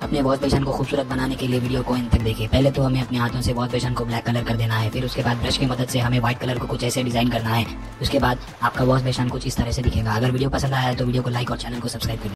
अपने wash basin को खूबसूरत बनाने के लिए वीडियो को अंत तक देखिए। पहले तो हमें अपने हाथों से वॉश बेसन को ब्लैक कलर कर देना है, फिर उसके बाद ब्रश की मदद से हमें व्हाइट कलर को कुछ ऐसे डिजाइन करना है। उसके बाद आपका वॉश बेसन कुछ इस तरह से दिखेगा। अगर वीडियो पसंद आया तो वीडियो को लाइक और चैनल को सब्सक्राइब करें।